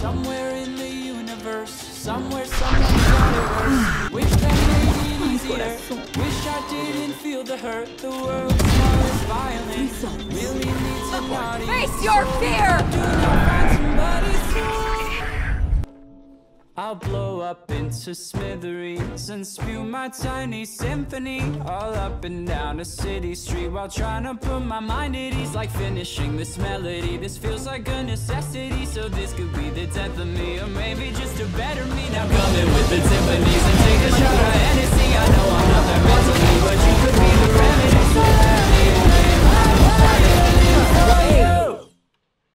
Somewhere in the universe, somewhere someone got it worse. Wish that made it easier. Wish I didn't feel the hurt. The world's smallest violin really needs a naughty. Face your fear! Do not find somebody soon. I'll blow up into smithereens and spew my tiny symphony all up and down a city street while trying to put my mind at ease. Like finishing this melody, this feels like a necessity. So this could be the death of me, or maybe just a better me. Now come in with the timpanis and take a shot of Hennessy.